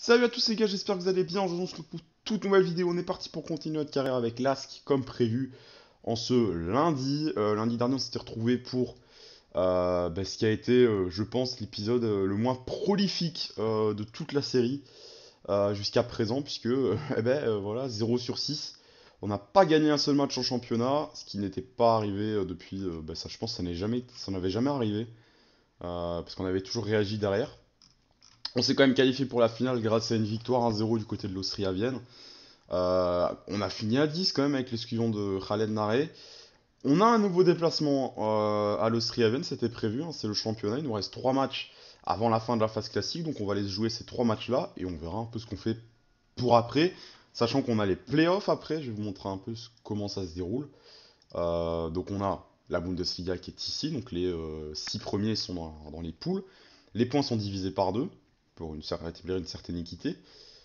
Salut à tous les gars, j'espère que vous allez bien. Aujourd'hui, on se retrouve pour toute nouvelle vidéo. On est parti pour continuer notre carrière avec l'ASK comme prévu en ce lundi. Lundi dernier, on s'était retrouvé pour ce qui a été, je pense, l'épisode le moins prolifique de toute la série jusqu'à présent, puisque voilà, 0 sur 6. On n'a pas gagné un seul match en championnat, ce qui n'était pas arrivé depuis. Ça, je pense, ça n'avait jamais arrivé, parce qu'on avait toujours réagi derrière. On s'est quand même qualifié pour la finale grâce à une victoire 1-0 du côté de l'Austria Vienne. On a fini à 10 quand même avec l'escudon de Khaled Naré. On a un nouveau déplacement à l'Austria Vienne, c'était prévu, hein, c'est le championnat. Il nous reste 3 matchs avant la fin de la phase classique, donc on va aller se jouer ces 3 matchs-là et on verra un peu ce qu'on fait pour après. Sachant qu'on a les playoffs après, je vais vous montrer un peu comment ça se déroule. Donc on a la Bundesliga qui est ici, donc les 6 premiers sont dans les poules. Les points sont divisés par 2 pour rétablir une certaine équité.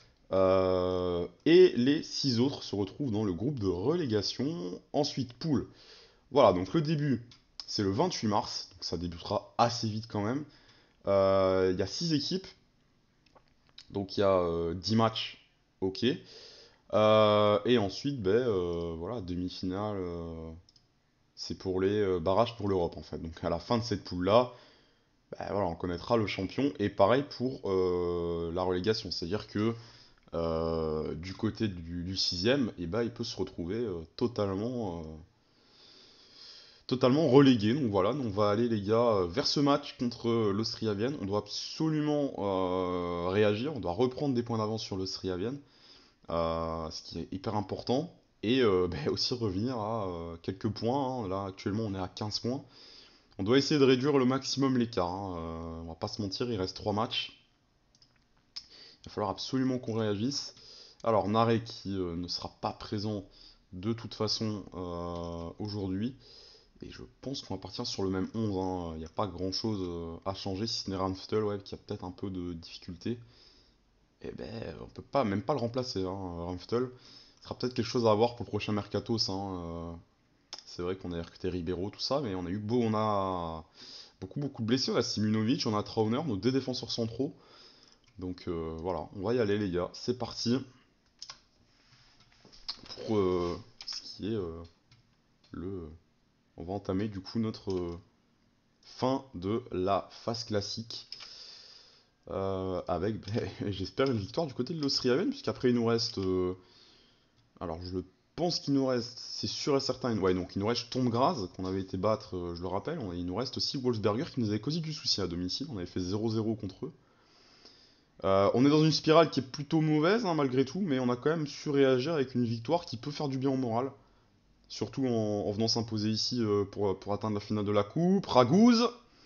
Et les 6 autres se retrouvent dans le groupe de relégation. Ensuite, poule. Voilà, donc le début, c'est le 28 mars, donc ça débutera assez vite quand même. Il y a 6 équipes, donc il y a 10 matchs, ok. Et ensuite, voilà, demi-finale, c'est pour les barrages pour l'Europe en fait. Donc à la fin de cette poule-là, voilà, on connaîtra le champion. Et pareil pour la relégation, c'est-à-dire que du côté du sixième, et il peut se retrouver totalement relégué. Donc voilà, on va aller les gars vers ce match contre l'Austria Vienne. On doit absolument réagir, on doit reprendre des points d'avance sur l'Austria Vienne, ce qui est hyper important. Et aussi revenir à quelques points, hein. Là actuellement on est à 15 points. On doit essayer de réduire le maximum l'écart, hein. On va pas se mentir, il reste 3 matchs. Il va falloir absolument qu'on réagisse. Alors, Narek qui ne sera pas présent de toute façon aujourd'hui. Et je pense qu'on va partir sur le même 11, hein. Il n'y a pas grand chose à changer, si ce n'est Ramstel, ouais, qui a peut-être un peu de difficulté. Et on peut pas, même pas le remplacer, hein, Ramstel. Ce sera peut-être quelque chose à avoir pour le prochain Mercato, ça, hein. C'est vrai qu'on a recruté Ribeiro, tout ça, mais on a beaucoup de blessés. On a Simunovic, on a Trauner, nos deux défenseurs centraux. Donc voilà, on va y aller les gars, c'est parti pour ce qui est le... On va entamer du coup notre fin de la phase classique avec, j'espère, une victoire du côté de l'Austriaven, puisqu'après il nous reste... alors je pense qu'il nous reste, c'est sûr et certain, ouais, donc il nous reste Sturm Graz, qu'on avait été battre, je le rappelle, il nous reste aussi Wolfsberger qui nous avait causé du souci à domicile, on avait fait 0-0 contre eux. On est dans une spirale qui est plutôt mauvaise, hein, malgré tout, mais on a quand même su réagir avec une victoire qui peut faire du bien au moral. Surtout en venant s'imposer ici pour atteindre la finale de la coupe. Raguse.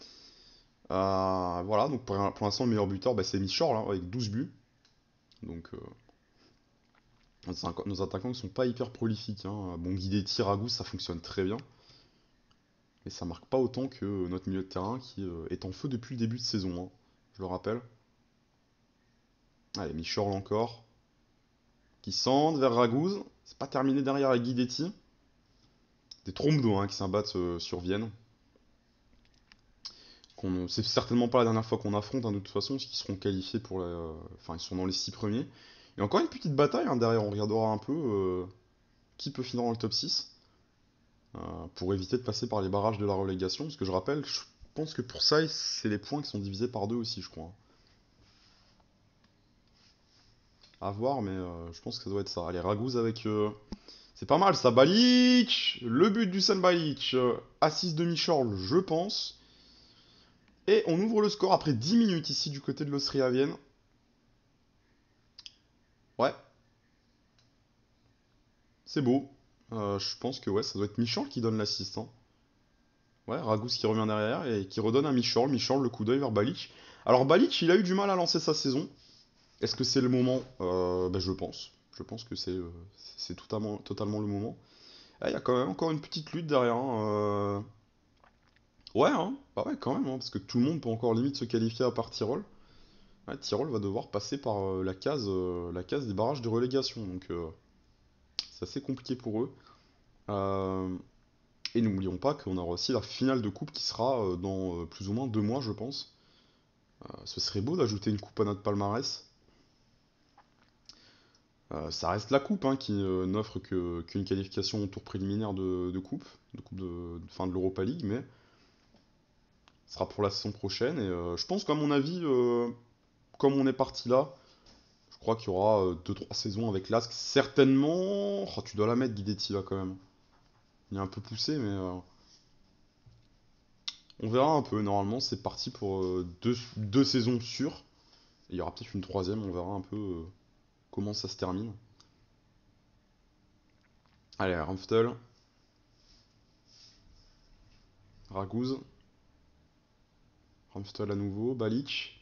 Voilà, donc pour l'instant le meilleur buteur c'est Michor là, avec 12 buts. Donc nos attaquants ne sont pas hyper prolifiques, hein. Bon, Guidetti, Raguse ça fonctionne très bien. Mais ça marque pas autant que notre milieu de terrain qui est en feu depuis le début de saison, hein, je le rappelle. Allez, Michor encore. Qui centre vers Raguse. C'est pas terminé derrière avec Guidetti. Des trompes d'eau, hein, qui s'abattent sur Vienne. C'est certainement pas la dernière fois qu'on affronte, hein, de toute façon, parce qu'ils seront qualifiés pour enfin, ils sont dans les 6 premiers. Et encore une petite bataille, hein, derrière, on regardera un peu qui peut finir dans le top 6 euh, pour éviter de passer par les barrages de la relégation. Parce que je rappelle, je pense que pour ça, c'est les points qui sont divisés par 2 aussi, je crois, hein. À voir, mais je pense que ça doit être ça. Allez, Raguse avec... c'est pas mal ça, Balic. Le but du San Balic. Assise de Michorl, je pense. Et on ouvre le score après 10 minutes ici du côté de l'Austria Vienne. Ouais, c'est beau. Je pense que ouais, ça doit être Michorl qui donne l'assist, hein. Ouais, Raguz qui revient derrière et qui redonne à Michorl. Michorl, le coup d'œil vers Balic. Alors Balic, il a eu du mal à lancer sa saison. Est-ce que c'est le moment? Je pense. Je pense que c'est totalement le moment. Ah, il y a quand même encore une petite lutte derrière, hein. Ouais, hein. Bah ouais, quand même, hein, parce que tout le monde peut encore limite se qualifier à part Tyrol. Ouais, Tyrol va devoir passer par la case des barrages de relégation, donc c'est assez compliqué pour eux. Euh, et n'oublions pas qu'on aura aussi la finale de coupe qui sera dans plus ou moins 2 mois, je pense. Ce serait beau d'ajouter une coupe à notre palmarès. Ça reste la coupe hein, qui n'offre qu'une qualification au tour préliminaire de l'Europa League, mais ce sera pour la saison prochaine. Et je pense qu'à mon avis, comme on est parti là, je crois qu'il y aura 2-3 saisons avec l'Ask. Certainement. Oh, tu dois la mettre, Guidetti, là, quand même. Il est un peu poussé, mais on verra un peu. Normalement, c'est parti pour deux saisons sûres. Et il y aura peut-être une troisième, on verra un peu comment ça se termine. Allez, Ramphtel, Raguz, Ramphtel à nouveau, Balic.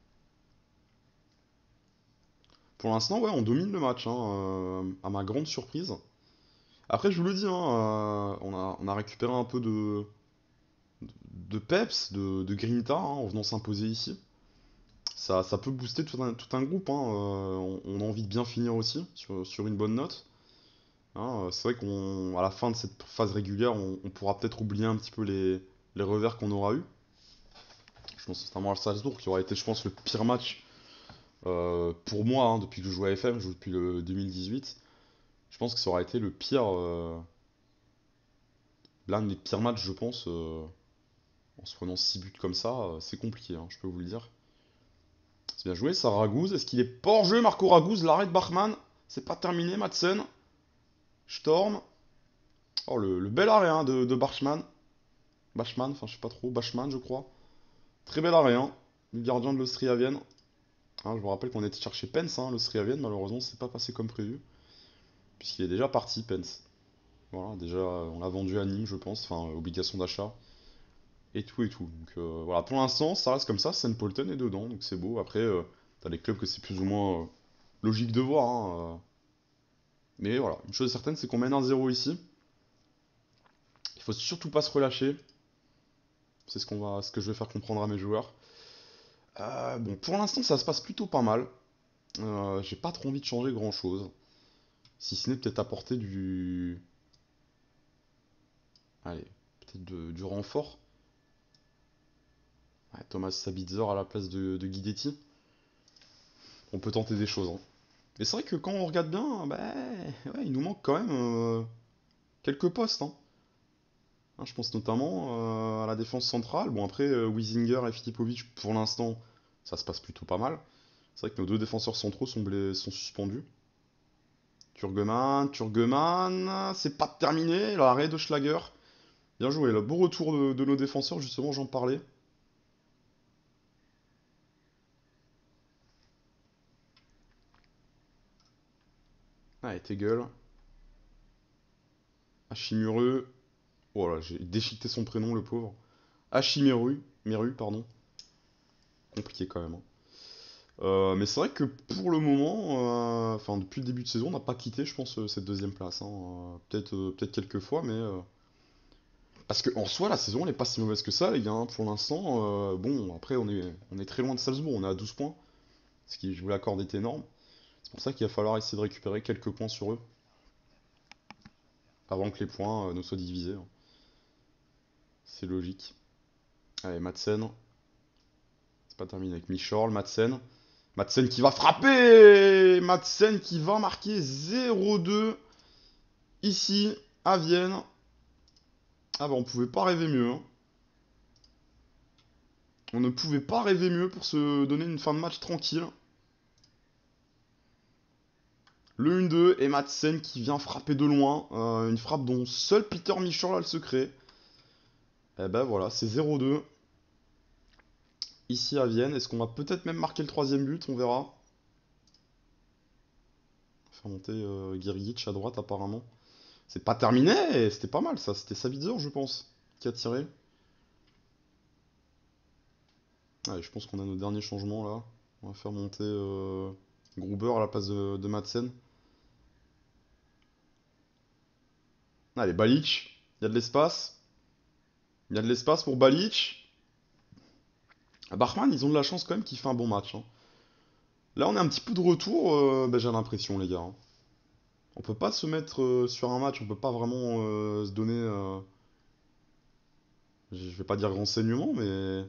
Pour l'instant, ouais, on domine le match, hein, à ma grande surprise. Après, je vous le dis, hein, on a récupéré un peu de peps, de grinta, hein, en venant s'imposer ici. Ça peut booster tout un groupe, hein, on a envie de bien finir aussi, sur une bonne note. Hein, c'est vrai qu'à la fin de cette phase régulière, on pourra peut-être oublier un petit peu les revers qu'on aura eu. Je pense notamment à Salzbourg, qui aura été, je pense, le pire match pour moi, hein, depuis que je joue à FM, je joue depuis le 2018. Je pense que ça aura été l'un des pires matchs, je pense, en se prenant 6 buts comme ça, c'est compliqué, hein, je peux vous le dire. C'est bien joué, ça Raguz. Est-ce qu'il est pas hors jeu, Marco Raguz? L'arrêt de Bachmann. C'est pas terminé, Madsen. Storm. Oh, le bel arrêt hein, de Bachmann. Bachmann, enfin je sais pas trop. Bachmann, je crois. Très bel arrêt, hein, du gardien de l'Austria Vienne. Hein, je vous rappelle qu'on était chercher Pence, hein, l'Austria Vienne. Malheureusement, c'est pas passé comme prévu. Puisqu'il est déjà parti, Pence. Voilà, déjà, on l'a vendu à Nîmes, je pense. Enfin, obligation d'achat. Et tout et tout. Donc voilà, pour l'instant, ça reste comme ça. St. Polten est dedans, donc c'est beau. Après, t'as des clubs que c'est plus ou moins logique de voir. Hein, mais voilà, une chose est certaine, c'est qu'on mène 1-0 ici. Il faut surtout pas se relâcher. C'est ce que je vais faire comprendre à mes joueurs. Bon, pour l'instant, ça se passe plutôt pas mal. J'ai pas trop envie de changer grand-chose. Si ce n'est peut-être apporter allez, peut-être du renfort. Ouais, Thomas Sabitzer à la place de Guidetti. On peut tenter des choses, hein. Et c'est vrai que quand on regarde bien, bah, ouais, il nous manque quand même quelques postes, hein. Hein, je pense notamment à la défense centrale. Bon, après, Wiesinger et Filipovic, pour l'instant, ça se passe plutôt pas mal. C'est vrai que nos deux défenseurs centraux sont suspendus. Turgeman, c'est pas terminé. L'arrêt de Schlager. Bien joué, le beau retour de nos défenseurs, justement, j'en parlais. Allez, Tegel. Hachimuru. Oh là, j'ai déchiqueté son prénom, le pauvre. Miru, pardon. Compliqué quand même, hein. Mais c'est vrai que pour le moment, enfin depuis le début de saison, on n'a pas quitté, je pense, cette deuxième place, hein. Peut-être quelques fois, mais parce que en soi, la saison, elle est pas si mauvaise que ça, les gars, hein. Pour l'instant, bon, après, on est très loin de Salzbourg, on est à 12 points, ce qui, je vous l'accorde, est énorme. C'est pour ça qu'il va falloir essayer de récupérer quelques points sur eux, avant que les points ne soient divisés, hein. C'est logique. Allez, Madsen, c'est pas terminé avec Michorl, Madsen. Madsen qui va frapper! Madsen qui va marquer 0-2 ici, à Vienne. Ah bah on pouvait pas rêver mieux, hein. On ne pouvait pas rêver mieux pour se donner une fin de match tranquille. Le 1-2 et Madsen qui vient frapper de loin. Une frappe dont seul Peter Michel a le secret. Et ben voilà, c'est 0-2 ici à Vienne. Est-ce qu'on va peut-être même marquer le troisième but? On verra. Faire monter Girgic à droite apparemment. C'est pas terminé, c'était pas mal ça. C'était Sabitzer je pense qui a tiré. Allez, je pense qu'on a nos derniers changements là. On va faire monter Gruber à la place de Madsen. Allez, Balic, il y a de l'espace. Il y a de l'espace pour Balic. Bachmann, ils ont de la chance quand même qu'il fait un bon match, hein. Là, on est un petit peu de retour, bah, j'ai l'impression, les gars, hein. On peut pas se mettre sur un match, on peut pas vraiment se donner, je vais pas dire renseignement, mais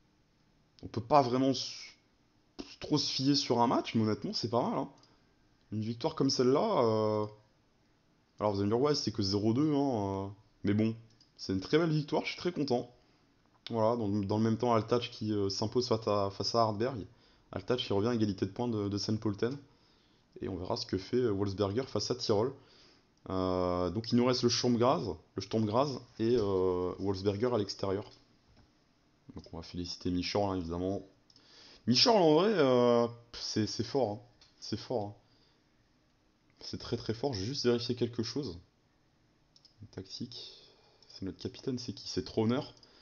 on peut pas vraiment trop se fier sur un match, mais honnêtement, c'est pas mal, hein. Une victoire comme celle-là, alors vous allez me dire, ouais, c'est que 0-2, hein, mais bon, c'est une très belle victoire, je suis très content. Voilà, dans le même temps, Altach qui s'impose face à Hardberg. Altach qui revient à égalité de points de Saint-Polten. Et on verra ce que fait Wolfsberger face à Tirol. Donc il nous reste le Sturm Graz et Wolfsberger à l'extérieur. Donc on va féliciter Michorl, hein, évidemment. Michorl, en vrai, c'est fort, hein. C'est fort, hein. C'est très très fort. Je vais juste vérifier quelque chose. Tactique. C'est notre capitaine, c'est qui? C'est Trauner.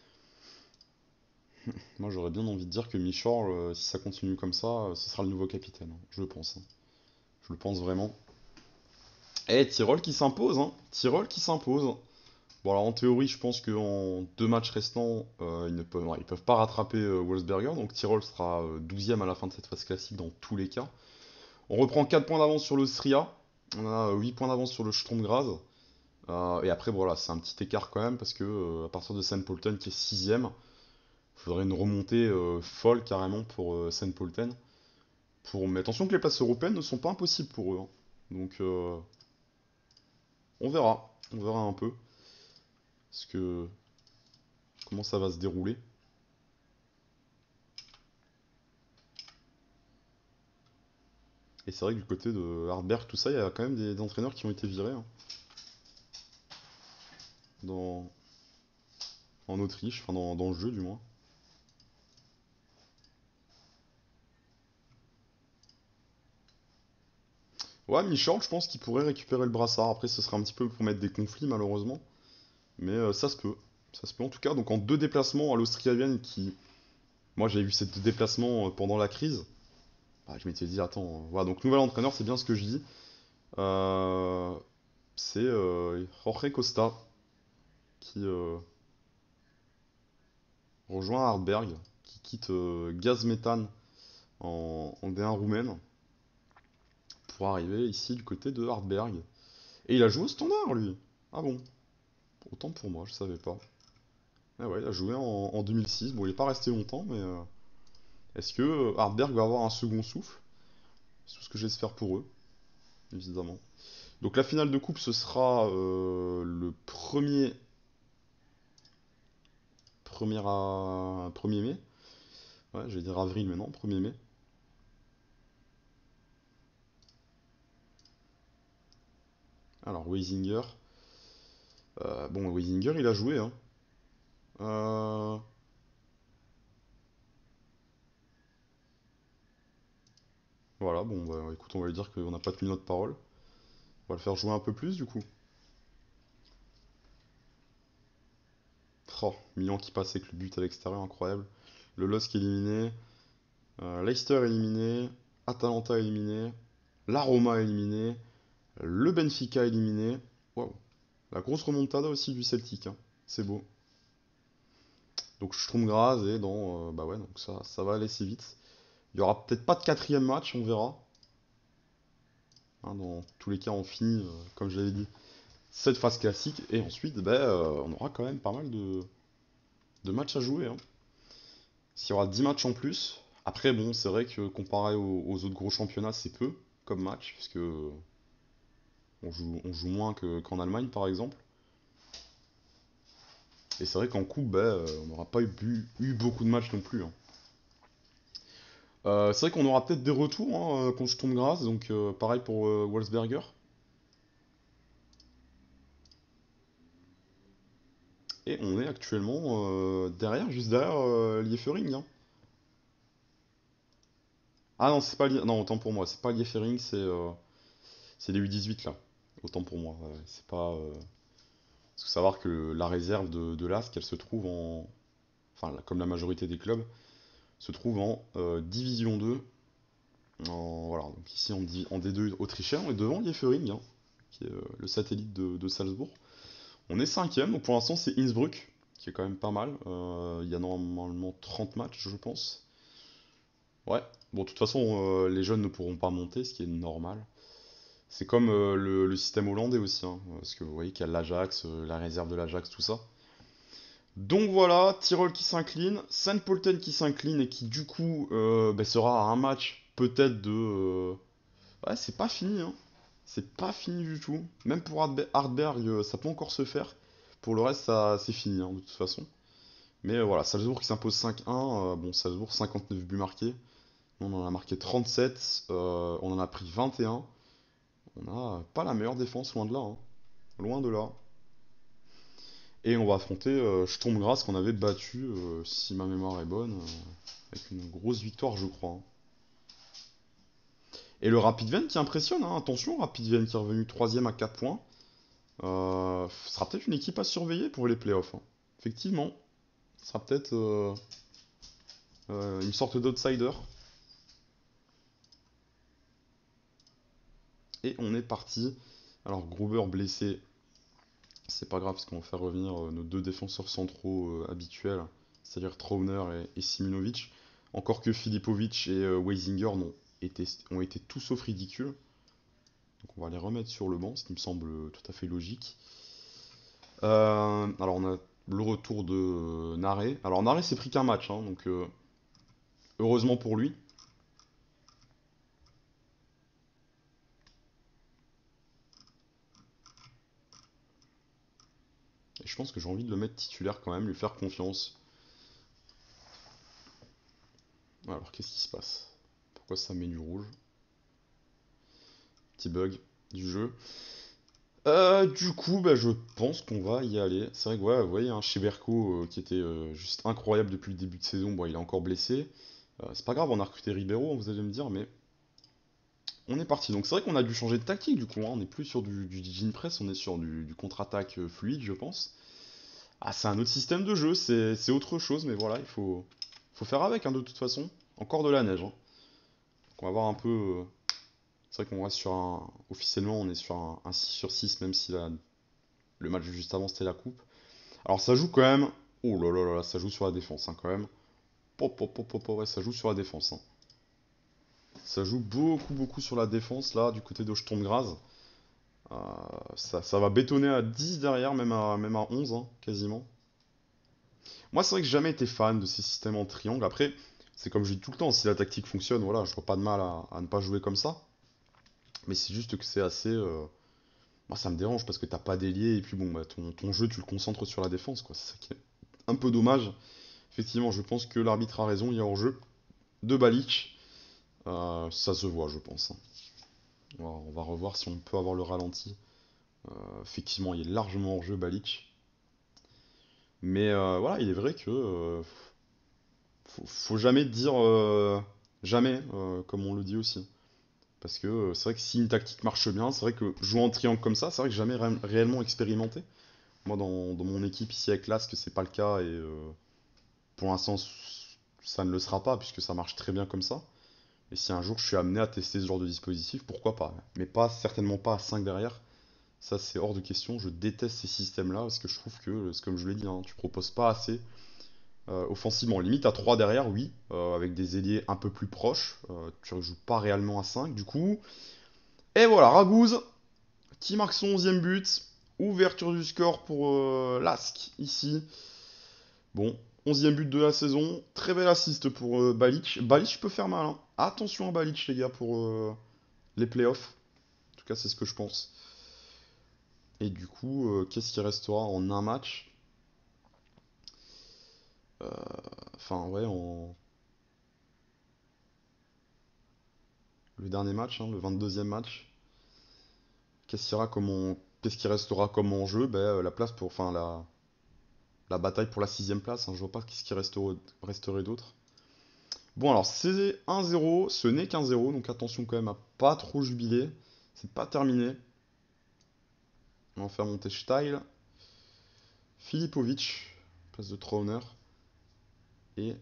Moi j'aurais bien envie de dire que Michorl, si ça continue comme ça, ce sera le nouveau capitaine, hein. Je le pense, hein. Je le pense vraiment. Et Tirol qui s'impose, hein. Tirol qui s'impose. Bon, alors en théorie, je pense qu'en deux matchs restants, ils peuvent pas rattraper Wolfsberger, donc Tirol sera 12e à la fin de cette phase classique dans tous les cas. On reprend 4 points d'avance sur l'Austria, on a 8 points d'avance sur le Sturm Graz, et après, voilà, c'est un petit écart quand même, parce que à partir de Saint-Polten qui est 6e, il faudrait une remontée folle carrément pour Saint-Polten. Mais attention que les places européennes ne sont pas impossibles pour eux, hein. Donc on verra un peu ce que, comment ça va se dérouler. Et c'est vrai que du côté de Hardberg, tout ça, il y a quand même des entraîneurs qui ont été virés, hein, dans, en Autriche, enfin dans le jeu du moins. Ouais, Michel, je pense qu'il pourrait récupérer le brassard. Après, ce serait un petit peu pour mettre des conflits, malheureusement. Mais ça se peut. Ça se peut en tout cas. Donc en deux déplacements à l'Austria Vienne, qui. Moi, j'avais vu ces deux déplacements pendant la crise. Bah, je m'étais dit, attends, voilà, donc nouvel entraîneur, c'est bien ce que je dis. Euh, c'est Jorge Costa qui rejoint Hardberg, qui quitte Gaz Méthane en D1 roumaine pour arriver ici du côté de Hardberg. Et il a joué au standard, lui. Ah bon, autant pour moi, je savais pas. Ah ouais, il a joué en 2006. Bon, il est pas resté longtemps, mais est-ce que Hardberg va avoir un second souffle? C'est tout ce que j'espère pour eux, évidemment. Donc la finale de coupe, ce sera le 1er mai. Ouais, j'allais dire avril, mais non, 1er mai. Alors, Weisinger. Bon, Weisinger, il a joué, hein. Euh, Voilà, bon, bah, écoute, on va lui dire qu'on n'a pas tenu notre parole. On va le faire jouer un peu plus, du coup. Oh, Milan qui passe avec le but à l'extérieur, incroyable. Le LOSC éliminé. Leicester éliminé. Atalanta éliminé. La Roma éliminé. Le Benfica éliminé. Waouh. La grosse remontada aussi du Celtic, hein. C'est beau. Donc Sturm Graz et dans. Bah ouais, donc ça va aller si vite. Il y aura peut-être pas de quatrième match, on verra. Hein, dans tous les cas, on finit, comme je l'avais dit, cette phase classique. Et ensuite, bah, on aura quand même pas mal de matchs à jouer, hein. S'il y aura 10 matchs en plus. Après, bon, c'est vrai que comparé aux autres gros championnats, c'est peu comme match, puisque on joue moins qu'en Allemagne, par exemple. Et c'est vrai qu'en coupe, bah, on n'aura pas eu beaucoup de matchs non plus, hein. C'est vrai qu'on aura peut-être des retours, hein, contre Sturm Graz, donc pareil pour Wolfsberger. Et on est actuellement derrière, juste derrière Liefering, hein. Ah non, c'est pas non, autant pour moi, c'est pas Liefering, c'est les U18 là. Autant pour moi, ouais, c'est pas. Parce que savoir que la réserve de l'ASC, elle se trouve en. Enfin, comme la majorité des clubs, se trouve en Division 2. Voilà, donc ici en D2 autrichien, on est devant Liefering, hein, qui est le satellite de Salzbourg. On est cinquième, donc pour l'instant c'est Innsbruck, qui est quand même pas mal. Il y a normalement 30 matchs, je pense. Ouais, bon, de toute façon, les jeunes ne pourront pas monter, ce qui est normal. C'est comme le système hollandais aussi, hein, parce que vous voyez qu'il y a l'Ajax, la réserve de l'Ajax, tout ça. Donc voilà, Tirol qui s'incline, Saint-Polten qui s'incline et qui du coup bah, sera à un match peut-être Ouais, c'est pas fini, hein. C'est pas fini du tout. Même pour Hardberg, ça peut encore se faire. Pour le reste, ça, c'est fini, hein, de toute façon. Mais voilà, Salzbourg qui s'impose 5-1. Bon, Salzbourg, 59 buts marqués. On en a marqué 37. On en a pris 21. On a pas la meilleure défense, loin de là, hein. Loin de là. Et on va affronter Sturm Graz qu'on avait battu, si ma mémoire est bonne, avec une grosse victoire, je crois, hein. Et le Rapid Wien qui impressionne, hein. Attention, Rapid Wien qui est revenu troisième à 4 points. Ce sera peut-être une équipe à surveiller pour les playoffs, hein. Effectivement, ce sera peut-être une sorte d'outsider. Et on est parti. Alors Gruber blessé, c'est pas grave parce qu'on va faire revenir nos deux défenseurs centraux habituels, c'est-à-dire Trauner et Simonovic. Encore que Filipovic et Weisinger ont été tout sauf ridicules. Donc on va les remettre sur le banc, ce qui me semble tout à fait logique. Alors on a le retour de Naré. Alors Naré s'est pris qu'un match, hein, donc heureusement pour lui. Et je pense que j'ai envie de le mettre titulaire quand même, lui faire confiance. Alors qu'est-ce qui se passe? Pourquoi ça met du rouge? Petit bug du jeu. Du coup, bah, je pense qu'on va y aller. C'est vrai que ouais, vous voyez, hein, Cheberko qui était juste incroyable depuis le début de saison, bon, il est encore blessé. C'est pas grave, on a recruté Ribeiro, vous allez me dire, mais on est parti. Donc c'est vrai qu'on a dû changer de tactique du coup, hein. On n'est plus sur du Gin Press, on est sur du contre-attaque fluide, je pense. Ah, c'est un autre système de jeu, c'est autre chose, mais voilà, faut faire avec, hein, de toute façon. Encore de la neige, hein. Donc on va voir un peu. C'est vrai qu'on reste sur un. Officiellement, on est sur un 6 sur 6, même si le match juste avant c'était la coupe. Alors ça joue quand même. Oh là là là, là, ça joue sur la défense, hein, quand même. Pop, pop, pop, pop, pop, ouais, ça joue sur la défense, hein. Ça joue beaucoup, beaucoup sur la défense, là, du côté de Sturm Graz. Euh, ça va bétonner à 10 derrière, même à 11, hein, quasiment. Moi, c'est vrai que j'ai jamais été fan de ces systèmes en triangle. Après, c'est comme je dis tout le temps, si la tactique fonctionne, voilà, je vois pas de mal à ne pas jouer comme ça. Mais c'est juste que c'est assez. Moi, ça me dérange parce que t'as pas d'ailier et puis bon, bah, ton jeu, tu le concentres sur la défense, quoi. C'est ça qui est un peu dommage. Effectivement, je pense que l'arbitre a raison, il y a hors-jeu de Balic. Ça se voit, je pense, hein. On va revoir si on peut avoir le ralenti. Effectivement, il est largement hors-jeu Balic. Mais voilà, il est vrai que faut jamais dire jamais, comme on le dit aussi. Parce que c'est vrai que si une tactique marche bien, c'est vrai que jouer en triangle comme ça, c'est vrai que j'ai jamais réellement expérimenté. Moi, dans mon équipe ici avec l'ASC, c'est pas le cas et pour l'instant, ça ne le sera pas puisque ça marche très bien comme ça. Et si un jour je suis amené à tester ce genre de dispositif, pourquoi pas? Mais pas certainement pas à 5 derrière. Ça, c'est hors de question. Je déteste ces systèmes-là parce que je trouve que, c'est comme je l'ai dit, hein, tu proposes pas assez offensivement. Limite à 3 derrière, oui, avec des ailiers un peu plus proches. Tu ne joues pas réellement à 5 du coup. Et voilà, Ragouze qui marque son 11e but. Ouverture du score pour Lask ici. Bon, 11e but de la saison. Très bel assist pour Balic. Balic peut faire mal, hein. Attention à Balic, les gars, pour les playoffs. En tout cas, c'est ce que je pense. Et du coup, qu'est-ce qui restera en un match? Euh, Enfin, ouais, le dernier match, hein, le 22e match. Qu'est-ce qui restera comme enjeu? Ben, la place pour, enfin, la bataille pour la 6e place, hein. Je vois pas ce qui resterait d'autre. Bon, alors c'est 1-0, ce n'est qu'un 0, donc attention quand même à pas trop jubiler. C'est pas terminé. On va faire monter Steil, Filipovic, place de Trauner, et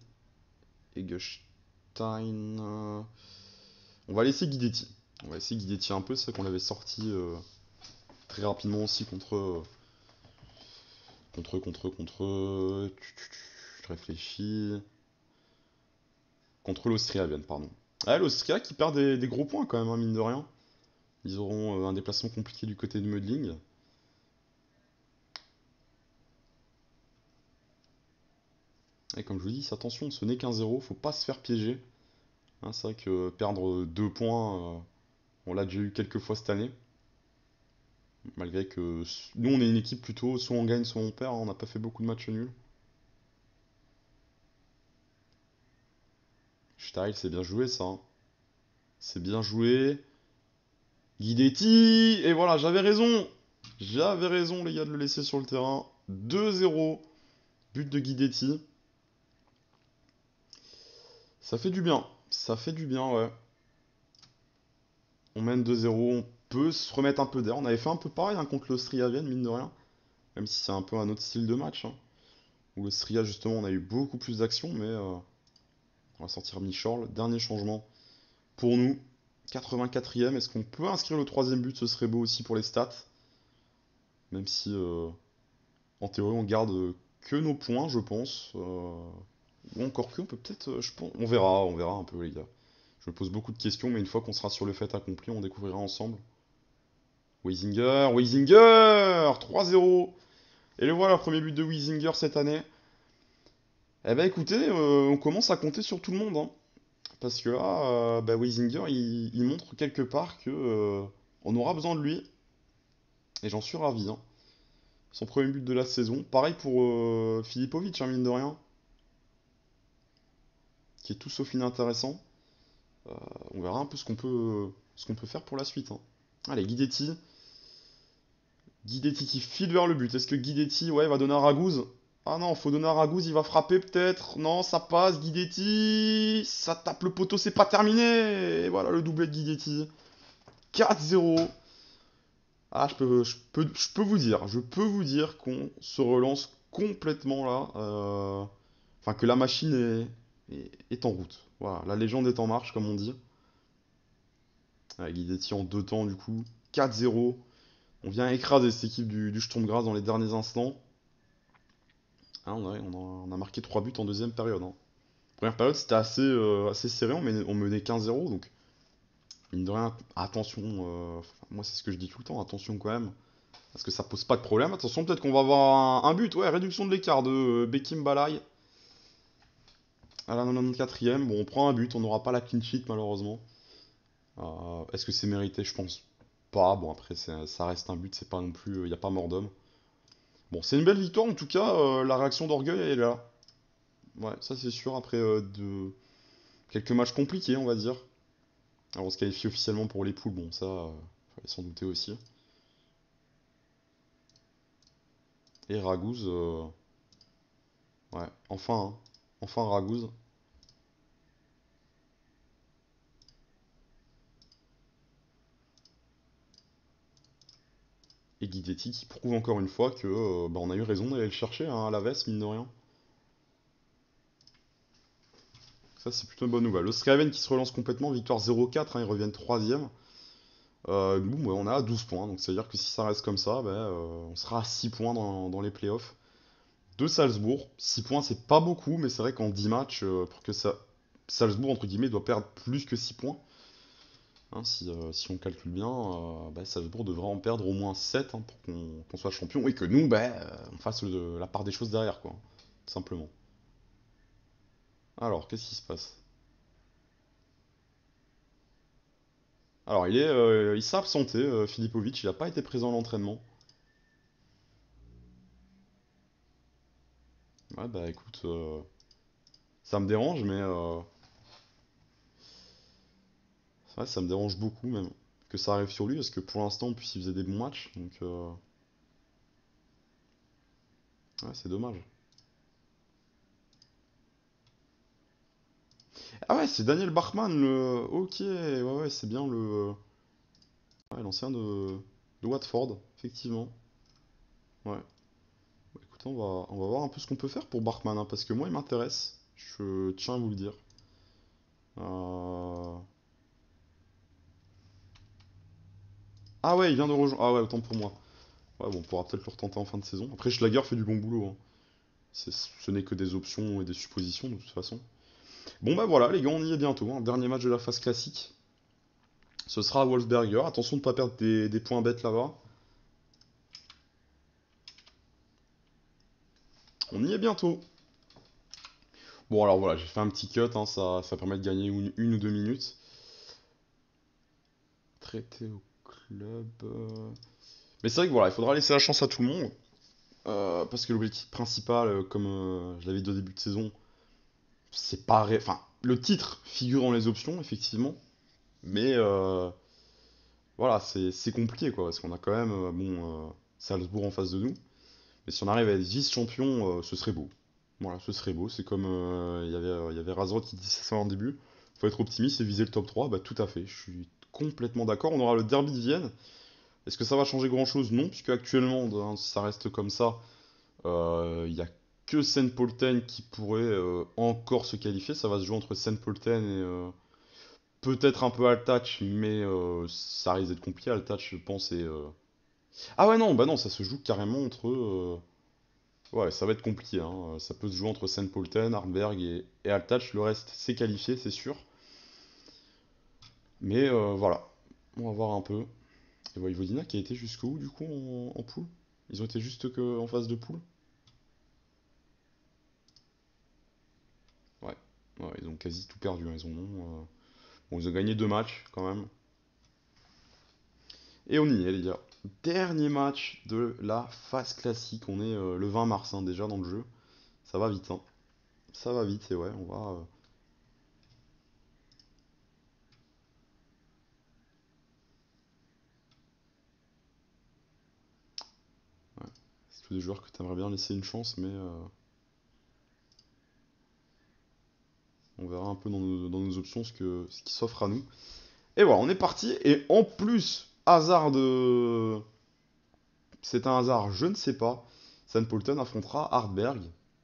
Eggestein. On va laisser Guidetti. On va laisser Guidetti un peu, c'est vrai qu'on l'avait sorti très rapidement aussi contre. Je réfléchis. Contre l'Austria, Vienne, pardon. Ah, l'Austria qui perd des gros points quand même, hein, mine de rien. Ils auront un déplacement compliqué du côté de Mödling. Et comme je vous dis, attention, ce n'est qu'un 0, faut pas se faire piéger. Hein, c'est vrai que perdre 2 points, On l'a déjà eu quelques fois cette année. Malgré que nous, on est une équipe plutôt, soit on gagne, soit on perd, hein. On n'a pas fait beaucoup de matchs nuls. Style, c'est bien joué ça, hein. C'est bien joué. Guidetti! Et voilà, j'avais raison! J'avais raison, les gars, de le laisser sur le terrain. 2-0. But de Guidetti. Ça fait du bien. Ça fait du bien, ouais. On mène 2-0. On peut se remettre un peu d'air. On avait fait un peu pareil hein, contre l'Austria Vienne, mine de rien. Même si c'est un peu un autre style de match, hein. Où l'Austria, justement, on a eu beaucoup plus d'actions, mais on va sortir Michorl. Dernier changement pour nous. 84e. Est-ce qu'on peut inscrire le troisième but? Ce serait beau aussi pour les stats. Même si, en théorie, on garde que nos points, je pense. Ou encore que, on peut peut-être. On verra un peu, les gars. Je me pose beaucoup de questions, mais une fois qu'on sera sur le fait accompli, on découvrira ensemble. Weisinger 3-0. Et le voilà, premier but de Weisinger cette année. Eh ben écoutez, on commence à compter sur tout le monde, hein. Parce que là, bah, Weisinger, il montre quelque part que on aura besoin de lui. Et j'en suis ravi, hein. Son premier but de la saison. Pareil pour Filipovic, hein, mine de rien. Qui est tout sauf inintéressant. On verra un peu ce qu'on peut faire pour la suite, hein. Allez, Guidetti. Guidetti qui file vers le but. Est-ce que Guidetti, ouais, va donner à Raguz? Ah non, faut donner à Raguz, il va frapper peut-être. Non, ça passe, Guidetti. Ça tape le poteau, c'est pas terminé. Et voilà le doublé de Guidetti. 4-0. Ah, je peux vous dire qu'on se relance complètement là. Enfin, que la machine est en route. Voilà, la légende est en marche, comme on dit. Guidetti en deux temps, du coup. 4-0. On vient écraser cette équipe du Sturm Graz dans les derniers instants. Ah, on a marqué 3 buts en deuxième période, hein. Première période, c'était assez serré, on menait 15-0, donc mine de rien, attention, moi c'est ce que je dis tout le temps, attention quand même, parce que ça pose pas de problème. Attention, peut-être qu'on va avoir un but, ouais, réduction de l'écart de Bekim Balai à la 94e. Bon, on prend un but, on n'aura pas la clean sheet malheureusement. Est-ce que c'est mérité? Je pense pas. Bon, après, ça reste un but, c'est pas non plus, il n'y a pas mort d'homme. Bon, c'est une belle victoire en tout cas, la réaction d'orgueil elle est là. Ouais, ça c'est sûr, après de quelques matchs compliqués, on va dire. Alors, on se qualifie officiellement pour les poules, bon, ça, fallait s'en douter aussi. Et Raguz, ouais, enfin, hein. Enfin Raguz. Et Guidetti qui prouve encore une fois que bah, on a eu raison d'aller le chercher hein, à la veste, mine de rien. Ça, c'est plutôt une bonne nouvelle. Le Sraven qui se relance complètement, victoire 0-4, hein, ils reviennent troisième. Nous, bah, on est à 12 points, donc c'est-à-dire que si ça reste comme ça, bah, on sera à 6 points dans les playoffs. De Salzbourg, 6 points, c'est pas beaucoup, mais c'est vrai qu'en 10 matchs, pour que ça, Salzbourg, entre guillemets, doit perdre plus que 6 points. Hein, si on calcule bien, bah, Salzbourg devrait en perdre au moins 7 hein, pour qu'on soit champion et que nous, bah, on fasse la part des choses derrière, quoi. Tout simplement. Alors, qu'est-ce qui se passe? Alors, il s'est absenté, Filipovic, il n'a pas été présent à l'entraînement. Ouais, bah écoute, ça me dérange, mais ouais, ça me dérange beaucoup même que ça arrive sur lui, parce que pour l'instant, en plus, il faisait des bons matchs, donc ouais, c'est dommage. Ah ouais, c'est Daniel Bachmann, le... Ok, ouais, ouais, c'est bien ouais, l'ancien de Watford, effectivement. Ouais. Bah, écoutez, on va voir un peu ce qu'on peut faire pour Bachmann, hein, parce que moi, il m'intéresse. Je tiens à vous le dire. Euh, Ah ouais, il vient de rejoindre. Ah ouais, autant pour moi. Ouais, bon, on pourra peut-être le retenter en fin de saison. Après, Schlager fait du bon boulot, hein. Ce n'est que des options et des suppositions, de toute façon. Bon bah voilà, les gars, on y est bientôt, hein. Dernier match de la phase classique. Ce sera à Wolfsberger. Attention de ne pas perdre des points bêtes là-bas. On y est bientôt. Bon, alors voilà, j'ai fait un petit cut, hein, ça permet de gagner une ou deux minutes. prêté au club. Mais c'est vrai que voilà, il faudra laisser la chance à tout le monde. Parce que l'objectif principal, comme je l'avais dit au début de saison, c'est pas. Enfin, le titre figure dans les options, effectivement. Mais voilà, c'est compliqué, quoi. Parce qu'on a quand même Salzbourg en face de nous. Mais si on arrive à être vice-champion, ce serait beau. Voilà, ce serait beau. C'est comme il y avait Razor qui disait ça en début. Faut être optimiste et viser le top 3. Bah, tout à fait. Je suis complètement d'accord. On aura le derby de Vienne. Est-ce que ça va changer grand-chose? Non, puisque actuellement, si ça reste comme ça, il n'y a que Saint Pölten qui pourrait encore se qualifier. Ça va se jouer entre Saint Pölten et peut-être un peu Altach, mais ça risque d'être compliqué. Altach, je pense, ah ouais, non, bah non, ça se joue carrément entre. Ouais, ça va être compliqué, hein. Ça peut se jouer entre Saint Pölten, Arnberg et Altach. Le reste, c'est qualifié, c'est sûr. Mais voilà, on va voir un peu. Et Voivodina qui a été jusqu'où du coup en poule? Ils ont été juste en phase de poule? Ouais. Ouais, ils ont quasi tout perdu, hein. Bon, ils ont gagné 2 matchs quand même. Et on y est, les gars. Dernier match de la phase classique. On est le 20 mars, hein, déjà dans le jeu. Ça va vite, hein. Ça va vite, et ouais, on va. Ouais. C'est tous des joueurs que t'aimerais bien laisser une chance, mais on verra un peu dans nos options ce qui s'offre à nous. Et voilà, on est parti. Et en plus, hasard de. C'est un hasard, je ne sais pas. Sanpolten affrontera Hardberg.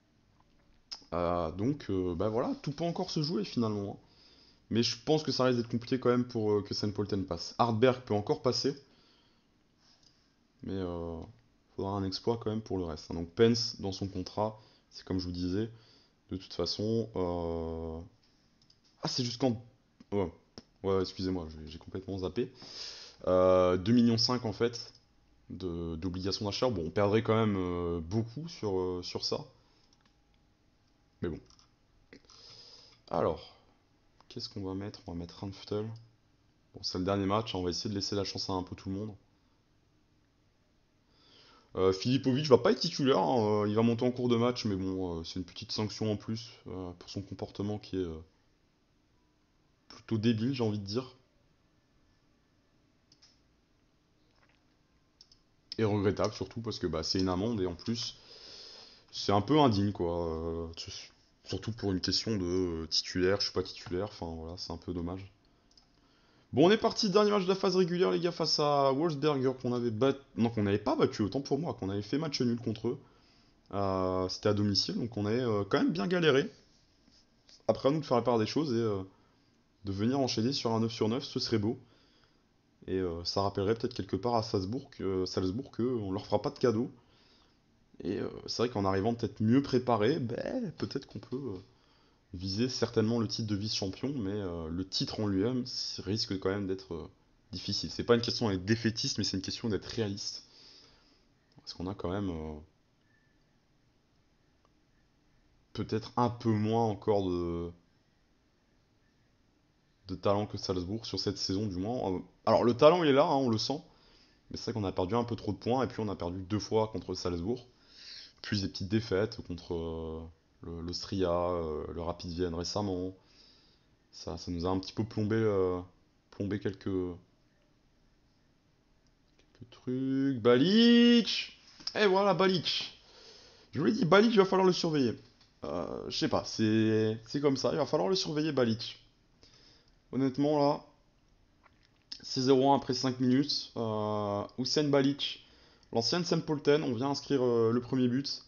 Donc, bah voilà, tout peut encore se jouer finalement, hein. Mais je pense que ça risque d'être compliqué quand même pour que Sanpolten passe. Hardberg peut encore passer, mais faudra un exploit quand même pour le reste, hein. Donc Pence, dans son contrat, c'est comme je vous disais, de toute façon. Ah, c'est jusqu'en. Ouais, ouais, excusez-moi, j'ai complètement zappé. 2,5 millions en fait d'obligation d'achat. Bon, on perdrait quand même beaucoup sur ça. Mais bon. Alors, qu'est-ce qu'on va mettre? On va mettre Ranftel. Bon, c'est le dernier match, hein, on va essayer de laisser la chance à un peu tout le monde. Filipovic va pas être titulaire, hein, il va monter en cours de match, mais bon, c'est une petite sanction en plus pour son comportement qui est plutôt débile, j'ai envie de dire. Et regrettable surtout parce que bah, c'est une amende et en plus, c'est un peu indigne quoi. Surtout pour une question de titulaire, je suis pas titulaire, enfin voilà, c'est un peu dommage. Bon, on est parti, dernier match de la phase régulière, les gars, face à Wolfsberger, qu'on avait battu. Non, qu'on n'avait pas battu, autant pour moi, qu'on avait fait match nul contre eux. C'était à domicile, donc on avait quand même bien galéré. Après, à nous de faire la part des choses et de venir enchaîner sur un 9 sur 9, ce serait beau. Et ça rappellerait peut-être quelque part à Salzbourg qu'on leur fera pas de cadeau. Et c'est vrai qu'en arrivant peut-être mieux préparé, ben, peut-être qu'on peut viser certainement le titre de vice-champion, mais le titre en lui-même risque quand même d'être difficile. C'est pas une question d'être défaitiste, mais c'est une question d'être réaliste. Parce qu'on a quand même peut-être un peu moins encore de talent que Salzbourg sur cette saison du moins. Alors le talent il est là, hein, on le sent, mais c'est vrai qu'on a perdu un peu trop de points, et puis on a perdu 2 fois contre Salzbourg, plus des petites défaites contre l'Austria, le Rapid Vienne récemment. Ça nous a un petit peu plombé quelques trucs. Balic! Et voilà Balic! Je vous l'ai dit, Balic, il va falloir le surveiller. Je sais pas, c'est comme ça, il va falloir le surveiller Balic. Honnêtement là, c'est 0-1 après 5 minutes. Hussein Balic, l'ancienne Sempolten, on vient inscrire le premier but.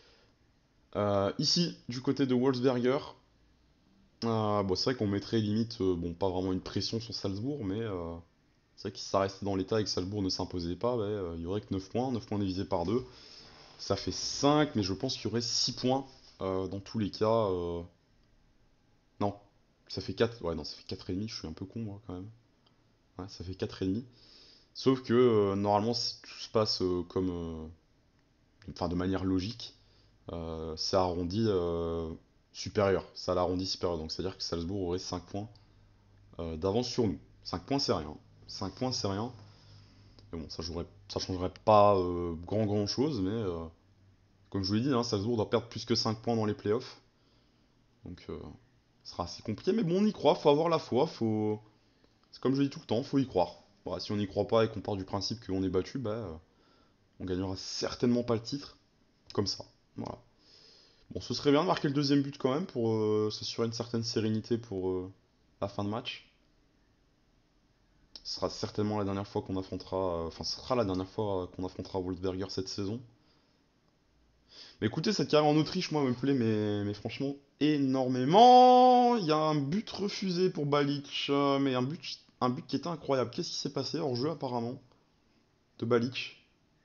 Ici, du côté de Wolfsberger. Bon, c'est vrai qu'on mettrait limite, bon, pas vraiment une pression sur Salzbourg, mais c'est vrai que si ça restait dans l'état et que Salzbourg ne s'imposait pas, bah, il y aurait que 9 points, 9 points divisés par 2. Ça fait 5, mais je pense qu'il y aurait 6 points dans tous les cas. Non, ça fait 4. Ouais, non, ça fait 4,5, je suis un peu con moi quand même. Ouais, ça fait 4,5. Sauf que normalement, si tout se passe comme. Enfin, de manière logique, ça arrondit supérieur. Ça l'arrondit supérieur. Donc c'est-à-dire que Salzbourg aurait 5 points d'avance sur nous. 5 points, c'est rien. 5 points, c'est rien. Mais bon, ça changerait pas grand chose, mais comme je vous l'ai dit, hein, Salzbourg doit perdre plus que 5 points dans les playoffs. Donc, ce sera assez compliqué, mais bon, on y croit, faut avoir la foi, faut. C'est comme je dis tout le temps, faut y croire. Voilà, si on n'y croit pas et qu'on part du principe qu'on est battu, bah, on gagnera certainement pas le titre, comme ça. Voilà. Bon, ce serait bien de marquer le deuxième but quand même pour s'assurer une certaine sérénité pour la fin de match. Ce sera certainement la dernière fois qu'on affrontera, enfin, ce sera la dernière fois qu'on affrontera Wolfsberger cette saison. Mais écoutez, cette carrière en Autriche, moi, me plaît, mais franchement, énormément. Il y a un but refusé pour Balic, mais un but qui était incroyable. Qu'est-ce qui s'est passé hors jeu apparemment de Balic?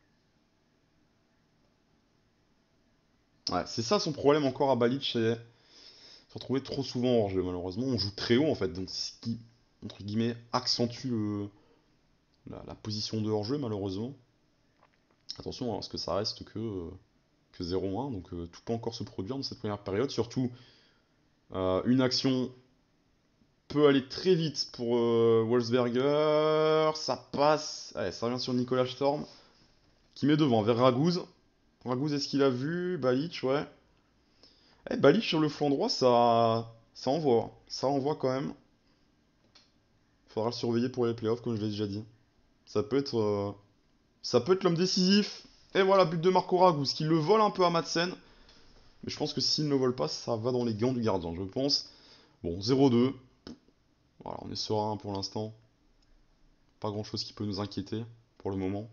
Ouais, c'est ça son problème encore à Balic, c'est se retrouver trop souvent hors jeu. Malheureusement, on joue très haut en fait, donc c'est ce qui, entre guillemets, accentue la position de hors jeu malheureusement. Attention, hein, parce que ça reste que 0-1, donc tout peut encore se produire dans cette première période. Surtout, une action peut aller très vite pour Wolfsberger. Ça passe. Allez, ça revient sur Nicolas Storm, qui met devant vers Ragouz. Ragouz, est-ce qu'il a vu? Balic, ouais. Eh, Balic sur le flanc droit, ça envoie. Ça envoie quand même. Faudra le surveiller pour les playoffs, comme je l'ai déjà dit. Ça peut être, euh, ça peut être l'homme décisif. Et voilà, but de Marco Ragouz, qui le vole un peu à Madsen. Mais je pense que s'il ne le vole pas, ça va dans les gants du gardien, je pense. Bon, 0-2. Voilà, on est serein pour l'instant. Pas grand-chose qui peut nous inquiéter pour le moment.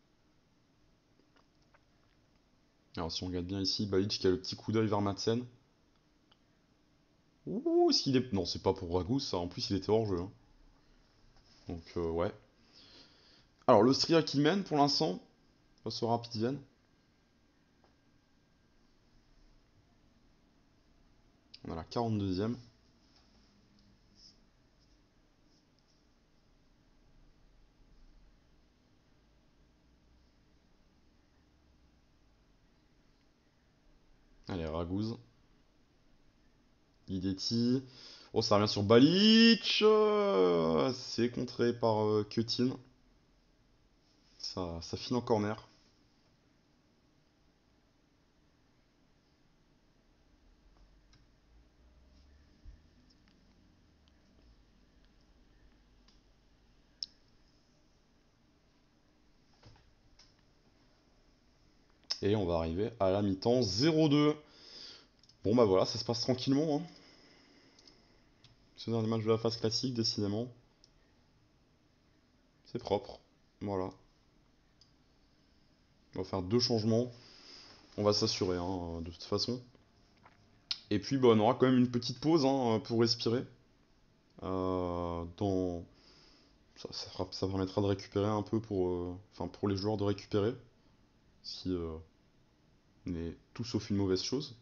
Alors si on regarde bien ici, Balic qui a le petit coup d'œil vers Madsen. Ouh, est-ce qu'il est... Non, c'est pas pour Ragouz, ça. En plus, il était hors jeu, hein. Donc, ouais. Alors, l'Austria qui mène pour l'instant, face au Rapid Vienne. On a la 42e. Allez, Ragouz. Guidetti. Oh, ça revient sur Balic. C'est contré par Kutin. Ça file en corner. Et on va arriver à la mi-temps 0-2. Bon bah voilà, ça se passe tranquillement, hein. Ce dernier match de la phase classique, décidément. C'est propre. Voilà. On va faire deux changements. On va s'assurer, hein, de toute façon. Et puis bah, on aura quand même une petite pause, hein, pour respirer. Dans... ça permettra de récupérer un peu pour, enfin, pour les joueurs de récupérer. Si n'est tout sauf une mauvaise chose.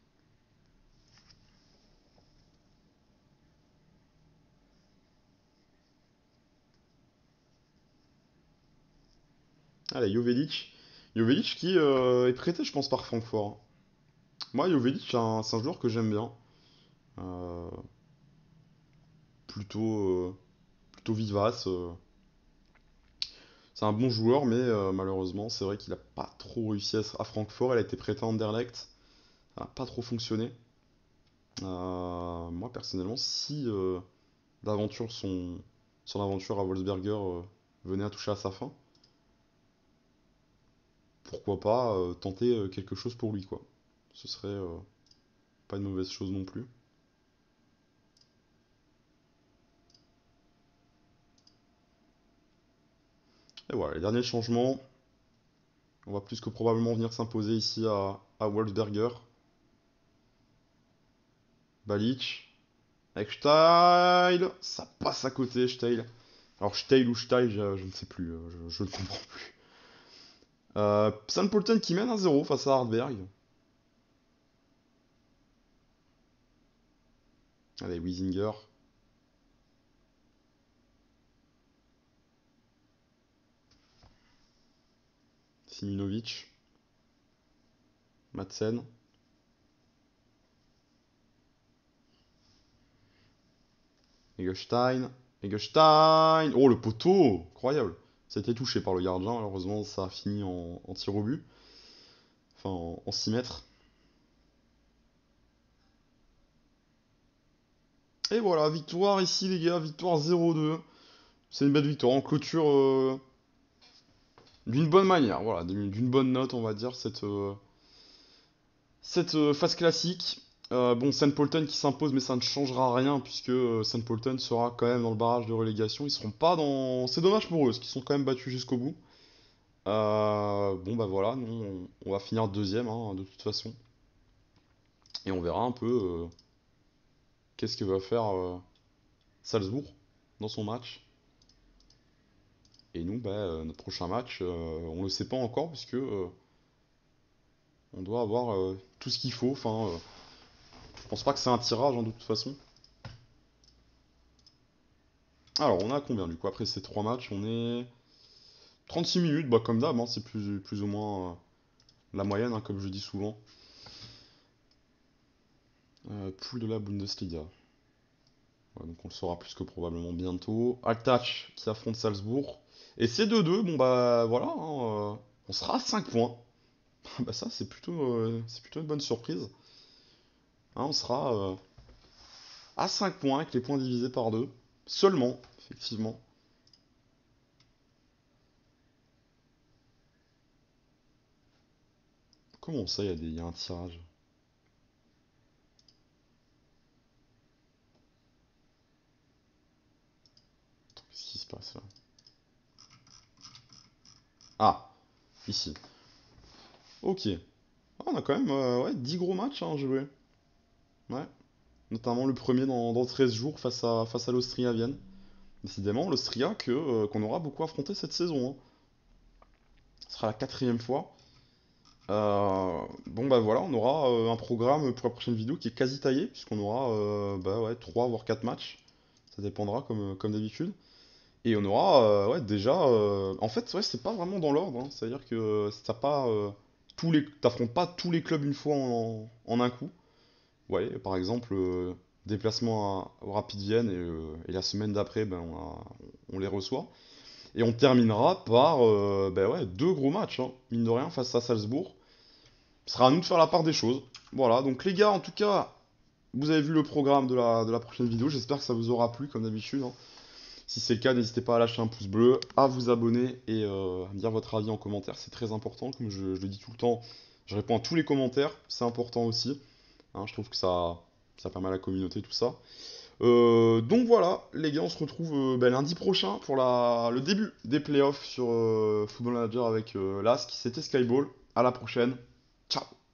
Allez, Joveljic. Joveljic qui est prêté, je pense, par Francfort. Moi, Joveljic, c'est un joueur que j'aime bien. Euh, plutôt, plutôt vivace. C'est un bon joueur, mais malheureusement, c'est vrai qu'il n'a pas trop réussi à Francfort. Elle a été prêtée à Anderlecht. Ça n'a pas trop fonctionné. Moi, personnellement, si l'aventure son aventure à Wolfsberger venait à toucher à sa fin, pourquoi pas tenter quelque chose pour lui, quoi. Ce serait pas une mauvaise chose non plus. Et voilà, les derniers changements, on va plus que probablement venir s'imposer ici à Wolfsberger. Balic, avec Steil, ça passe à côté, Steil. Alors Steil ou Steil, je ne sais plus, je ne comprends plus. San Polten qui mène 1-0 face à Hardberg. Allez, Wiesinger, Siminovic, Madsen, Eggestein, Eggestein. Oh, le poteau! Incroyable. Ça a été touché par le gardien, malheureusement, ça a fini en tir au but. Enfin, en 6 mètres. Et voilà, victoire ici, les gars, victoire 0-2. C'est une belle victoire. En clôture d'une bonne manière, voilà, d'une bonne note, on va dire, cette phase classique. Bon, St. Polten qui s'impose, mais ça ne changera rien puisque St. Polten sera quand même dans le barrage de relégation. Ils seront pas dans. C'est dommage pour eux, parce qu'ils sont quand même battus jusqu'au bout. Bon, bah voilà, nous, on va finir deuxième, hein, de toute façon. Et on verra un peu qu'est-ce que va faire Salzbourg dans son match. Et nous, bah, notre prochain match, on le sait pas encore, puisque on doit avoir tout ce qu'il faut. Enfin, je pense pas que c'est un tirage, hein, de toute façon. Alors, on a combien du coup? Après ces trois matchs, on est 36 minutes, bah comme d'hab, hein, c'est plus ou moins la moyenne, hein, comme je dis souvent. Poule de la Bundesliga. Ouais, donc on le saura plus que probablement bientôt. Altach qui affronte Salzbourg. Et c'est 2-2, bon bah voilà, hein, on sera à 5 points. Bah ça c'est plutôt une bonne surprise. Hein, on sera à 5 points avec les points divisés par 2. Seulement, effectivement. Comment ça, il y a un tirage? Attends, qu'est-ce qui se passe là? Ah, ici. Ok. Ah, on a quand même ouais, 10 gros matchs hein, à jouer. Ouais. Notamment le premier dans 13 jours face à l'Austria Vienne. Décidément, l'Austria qu'on aura beaucoup affronté cette saison, hein. Ce sera la quatrième fois. Bon bah voilà, on aura un programme pour la prochaine vidéo qui est quasi taillé, puisqu'on aura bah ouais, 3 voire 4 matchs. Ça dépendra comme d'habitude. Et on aura ouais, déjà. En fait, ouais, c'est pas vraiment dans l'ordre, hein. C'est-à-dire que t'as pas, t'affrontes pas tous les clubs une fois en un coup. Ouais, par exemple, déplacement au Rapid Vienne et la semaine d'après, ben, on les reçoit. Et on terminera par ben ouais, deux gros matchs, hein, mine de rien, face à Salzbourg. Ce sera à nous de faire la part des choses. Voilà, donc les gars, en tout cas, vous avez vu le programme de la prochaine vidéo. J'espère que ça vous aura plu, comme d'habitude, hein. Si c'est le cas, n'hésitez pas à lâcher un pouce bleu, à vous abonner et à me dire votre avis en commentaire. C'est très important, comme je le dis tout le temps. Je réponds à tous les commentaires, c'est important aussi. Hein, je trouve que ça permet à la communauté, tout ça. Donc voilà, les gars, on se retrouve ben, lundi prochain pour le début des playoffs sur Football Manager avec l'ASK. C'était Skyball. À la prochaine. Ciao!